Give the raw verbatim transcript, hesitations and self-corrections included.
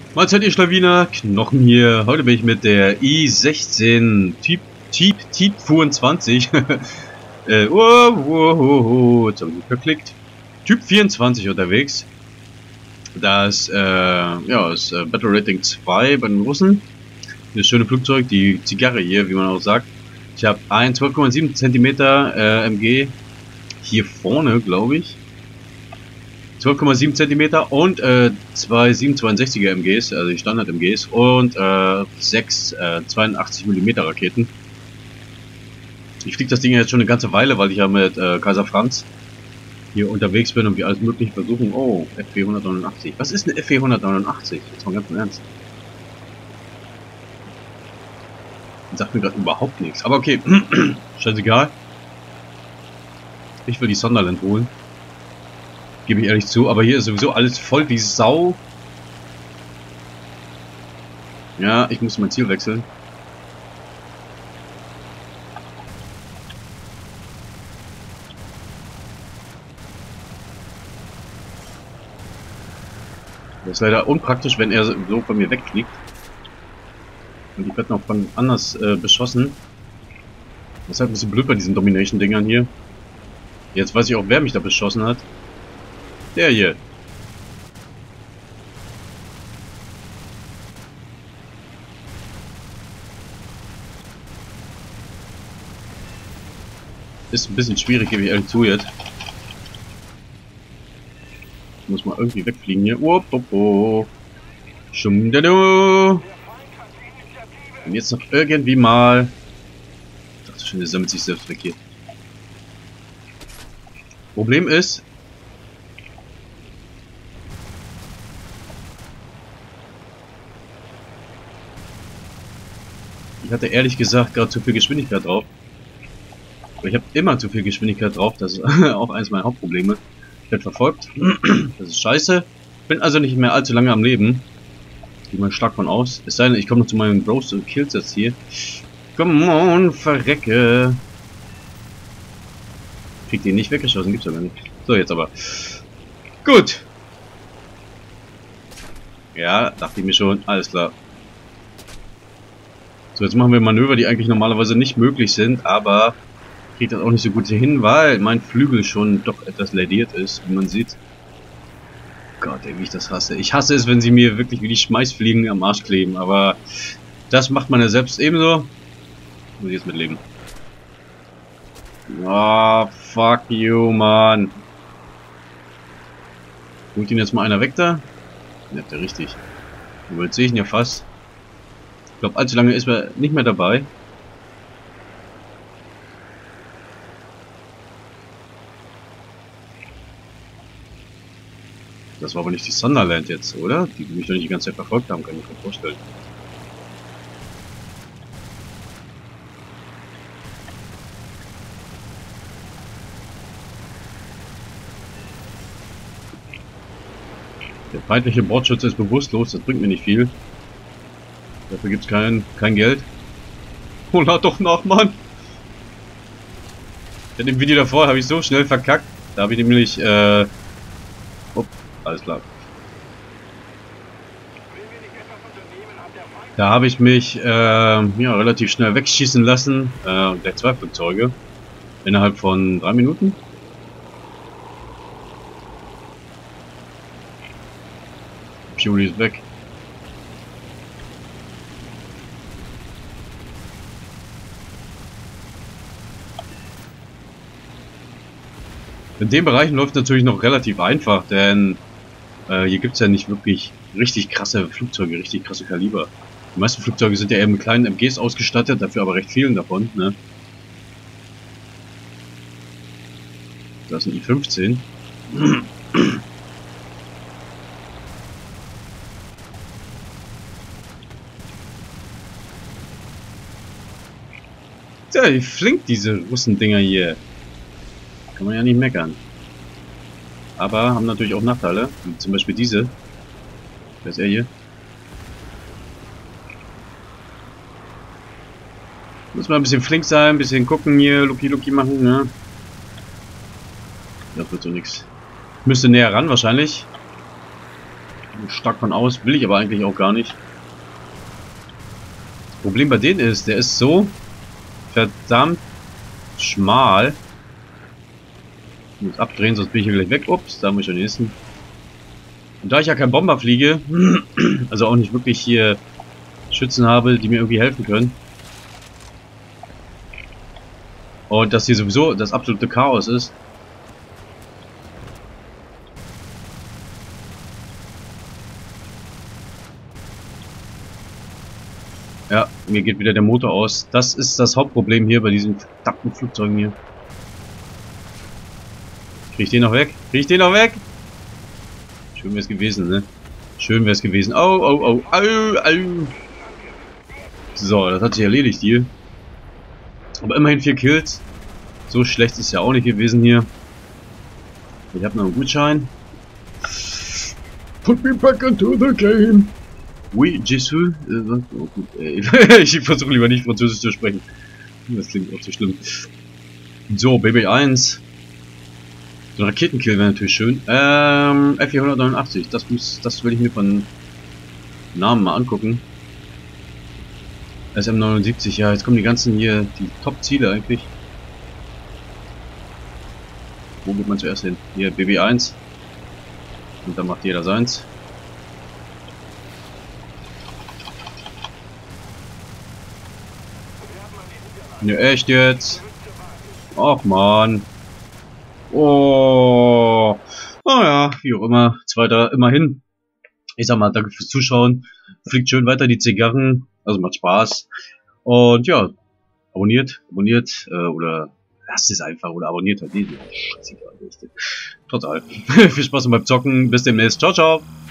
Mahlzeit, ihr Schlawiner, Knochen hier. Heute bin ich mit der I sechzehn Typ Typ Typ vierundzwanzig. äh, oh, oh, oh, oh, jetzt habe ich mich verklickt. Typ vierundzwanzig unterwegs. Das äh, ja, ist äh, Battle Rating zwei bei den Russen. Das schöne Flugzeug, die Zigarre hier, wie man auch sagt. Ich habe ein zwölf Komma sieben Zentimeter äh, M G hier vorne, glaube ich. zwölf Komma sieben Zentimeter und äh, zwei siebenhundertzweiundsechziger M Gs, also die Standard-M Gs und äh, sechs äh, zweiundachtzig Millimeter Raketen. Ich fliege das Ding jetzt schon eine ganze Weile, weil ich ja mit äh, Kaiser Franz hier unterwegs bin und wir alles mögliche versuchen. Oh, F vierhundertneunundachtzig. Was ist eine F vierhundertneunundachtzig? Jetzt mal ganz im Ernst. Das sagt mir gerade überhaupt nichts. Aber okay, scheißegal. Ich will die Sunderland holen. Gebe ich ehrlich zu, aber hier ist sowieso alles voll wie Sau. Ja, ich muss mein Ziel wechseln. Das ist leider unpraktisch, wenn er so von mir wegfliegt. Und ich werde noch von anders äh, beschossen. Das ist halt ein bisschen blöd bei diesen Domination-Dingern hier. Jetzt weiß ich auch, wer mich da beschossen hat. Der hier. Ist ein bisschen schwierig, gebe ich ehrlich zu jetzt. Ich muss mal irgendwie wegfliegen hier. Oh, oh, oh. Schumdado. Und jetzt noch irgendwie mal. Ich dachte schon, der sammelt sich selbst weg hier. Problem ist. Ich hatte ehrlich gesagt gerade zu viel Geschwindigkeit drauf. Aber ich habe immer zu viel Geschwindigkeit drauf. Das ist auch eines meiner Hauptprobleme. Ich werde verfolgt. Das ist scheiße. Bin also nicht mehr allzu lange am Leben. Gehe mal stark von aus. Es sei denn, ich komme noch zu meinen Bros und Kills jetzt hier. Come on, verrecke. Krieg den nicht weggeschossen, gibt's ja gar nicht. So, jetzt aber. Gut. Ja, dachte ich mir schon. Alles klar. So, jetzt machen wir Manöver, die eigentlich normalerweise nicht möglich sind, aber ich kriege das auch nicht so gut hin, weil mein Flügel schon doch etwas lädiert ist, wie man sieht. Gott, ey, wie ich das hasse. Ich hasse es, wenn sie mir wirklich wie die Schmeißfliegen am Arsch kleben, aber das macht man ja selbst ebenso. Muss ich jetzt mitleben. Ah, oh, fuck you, man. Holt ihn jetzt mal einer weg da? Ja, der richtig. Jetzt sehe ich ihn ja fast. Ich glaube, allzu lange ist er nicht mehr dabei. Das war aber nicht die Sunderland jetzt, oder? Die, die mich doch nicht die ganze Zeit verfolgt haben, kann ich mir vorstellen. Der feindliche Bordschütze ist bewusstlos, das bringt mir nicht viel. Dafür gibt es kein, kein Geld. Oh, lad doch nach, Mann! In dem Video davor habe ich so schnell verkackt. Da habe ich nämlich, äh... Oh, alles klar. Da habe ich mich, äh, ja, relativ schnell wegschießen lassen. Äh, der zwei Flugzeuge. Innerhalb von drei Minuten. Fury ist weg. In den Bereichen läuft es natürlich noch relativ einfach, denn äh, hier gibt es ja nicht wirklich richtig krasse Flugzeuge, richtig krasse Kaliber. Die meisten Flugzeuge sind ja eher mit kleinen M Gs ausgestattet, dafür aber recht vielen davon, ne? Das ist ein I fünfzehn. Tja, wie flink diese Russendinger hier. Kann man ja nicht meckern. Aber haben natürlich auch Nachteile. Wie zum Beispiel diese. Wer ist er hier? Muss mal ein bisschen flink sein, ein bisschen gucken hier, Lucky Lucky machen, ne? Das wird so nichts. Müsste näher ran wahrscheinlich. stark von aus, will ich aber eigentlich auch gar nicht. Das Problem bei denen ist, der ist so verdammt schmal. Ich muss abdrehen, sonst bin ich hier gleich weg. Ups, da muss ich schon nächsten. Und da ich ja kein Bomber fliege, also auch nicht wirklich hier Schützen habe, die mir irgendwie helfen können. Und dass hier sowieso das absolute Chaos ist. Ja, mir geht wieder der Motor aus. Das ist das Hauptproblem hier bei diesen verdammten Flugzeugen hier. Krieg ich den noch weg? Krieg ich den noch weg? Schön wäre es gewesen, ne? Schön wäre es gewesen. Au, au, au, au, au. So, das hat sich erledigt hier. Aber immerhin vier Kills. So schlecht ist ja auch nicht gewesen hier. Ich habe noch einen Gutschein. Put me back into the game. Oui, Jésus. Äh, oh, gut, ey. Ich versuche lieber nicht Französisch zu sprechen. Das klingt auch zu schlimm. So, B B eins. So ein Raketenkill wäre natürlich schön. Ähm, F vierhundertneunundachtzig. Das muss, das will ich mir von Namen mal angucken. S M neunundsiebzig. Ja, jetzt kommen die ganzen hier, die Top-Ziele eigentlich. Wo geht man zuerst hin? Hier, B B eins. Und dann macht jeder seins. Ja, echt jetzt? Ach man. Oh. Naja, wie auch immer. Zweiter immerhin. Ich sag mal, danke fürs Zuschauen. Fliegt schön weiter die Zigarren. Also macht Spaß. Und ja, abonniert, abonniert, äh, oder lasst es einfach, oder abonniert halt nicht. Scheißegal. Total. Viel Spaß beim Zocken. Bis demnächst. Ciao, ciao.